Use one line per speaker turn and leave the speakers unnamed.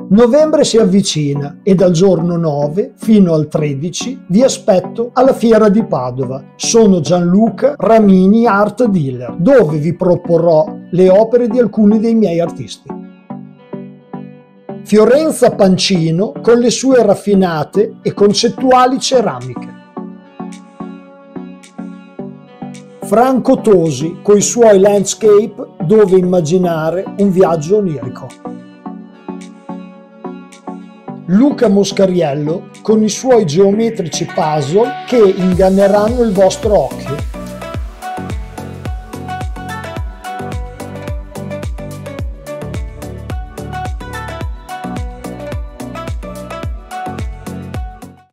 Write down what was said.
Novembre si avvicina e dal giorno 9 fino al 13 vi aspetto alla Fiera di Padova. Sono Gianluca Ramini Art Dealer, dove vi proporrò le opere di alcuni dei miei artisti. Fiorenza Pancino con le sue raffinate e concettuali ceramiche. Franco Tosi con i suoi landscape dove immaginare un viaggio onirico. Luca Moscariello con i suoi geometrici puzzle che inganneranno il vostro occhio.